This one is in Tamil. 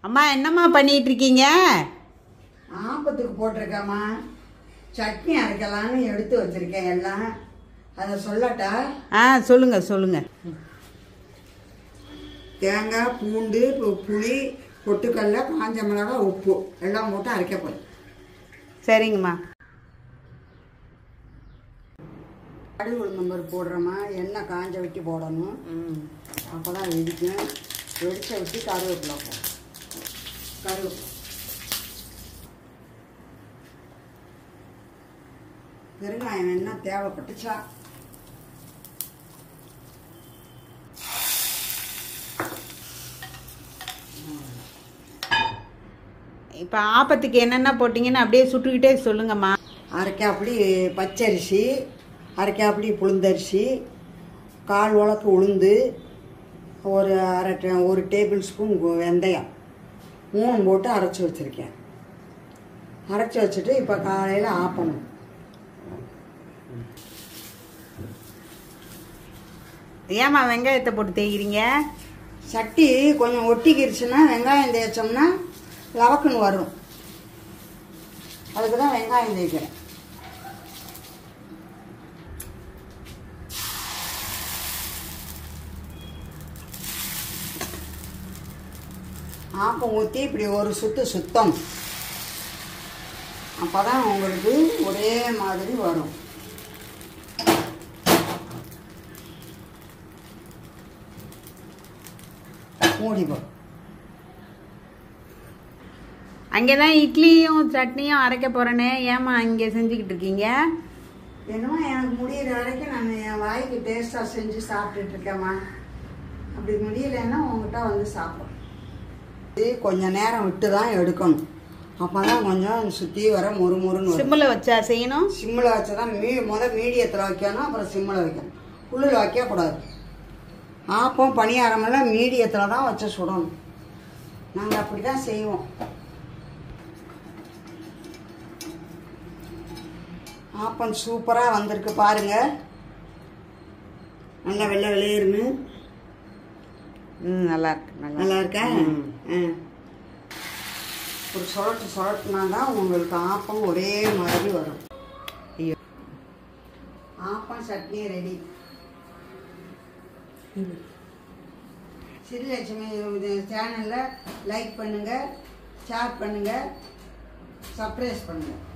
அம்மா என்னம்மா பண்ணிட்டு இருக்கீங்க? ஆப்பத்துக்கு போட்டிருக்கேம்மா. சட்னி அரைக்கலான்னு எடுத்து வச்சிருக்கேன் எல்லாம். அதை சொல்லட்டா? சொல்லுங்க சொல்லுங்க. தேங்காய், பூண்டு, புளி, பொட்டுக்கடலை, காஞ்ச மிளகாய், உப்பு எல்லாம் போட்டு அரைக்க போகிறேன். சரிங்கம்மா. கடுகு உளுந்தம்பருப்பு போடுறோம்மா. எண்ணெய் காஞ்ச வெட்டி போடணும். அப்போ தான் வெடிக்கும். வெடிச்ச விட்டு கருவேப்பிலை போடும். கருவேப்பிலை பெருங்காயம் என்ன தேவைப்பட்டுச்சா? இப்போ ஆப்பத்துக்கு என்னென்ன போட்டிங்கன்னு அப்படியே சுட்டுக்கிட்டே சொல்லுங்கம்மா. அரைக்காப்படி பச்சரிசி, அரைக்காப்படி புழுந்தரிசி, 1/4 உலக்கு உளுந்து, ஒரு டேபிள் ஸ்பூன் வெந்தயம் 3 போட்டு அரைச்சி வச்சுருக்கேன். அரைச்சி வச்சுட்டு இப்போ காலையில் ஆப்பணும். ஏம்மா வெங்காயத்தை போட்டு தேய்க்கிறீங்க? சட்டி கொஞ்சம் ஒட்டிக்கிருச்சுன்னா வெங்காயம் தேய்ச்சோம்னா லவக்குன்னு வரும். அதுக்கு தான் வெங்காயம் தேய்க்கிறேன். ஆப்பம் ஊற்றி இப்படி ஒரு சுத்தம். அப்போ தான் உங்களுக்கு ஒரே மாதிரி வரும். மூடிப்போம். அங்கே தான் இட்லியும் சட்னியும் அரைக்க போகிறேனே, ஏம்மா இங்கே செஞ்சுக்கிட்டு இருக்கீங்க? என்னமோ எனக்கு முடியிற வரைக்கும் நான் என் வாய்க்கு டேஸ்ட்டாக செஞ்சு சாப்பிட்டுட்டு இருக்கேம்மா. அப்படி முடியலைன்னா உங்ககிட்ட வந்து சாப்பிடும். இது கொஞ்சம் நேரம் விட்டு தான் எடுக்கணும். அப்போ தான் கொஞ்சம் சுற்றி வர முறுமுறுன்னு. சிம்மில் வச்சா செய்யணும்? சிம்மில் வச்சா தான் மீடியத்தில் வைக்கணும். அப்புறம் சிம்மில் வைக்கணும். உள்ளில் வைக்கக்கூடாது. ஆப்பம் பணியாரமெல்லாம் மீடியத்தில் தான் வச்சு சுடணும். நாங்கள் அப்படி தான் செய்வோம். ஆப்பம் சூப்பராக வந்திருக்கு பாருங்க. நல்லா வெள்ளை வெளியேறுன்னு. நல்லா இருக்கு. நல்லா இருக்கா? ஒரு சொரட்டுனா தான் உங்களுக்கு ஆப்பம் ஒரே மாதிரி வரும். ஐயோ, ஆப்பம் சட்னி ரெடி. ஸ்ரீலட்சுமி சேனலில் லைக் பண்ணுங்கள், ஷேர் பண்ணுங்கள், சப்ஸ்கிரைப் பண்ணுங்கள்.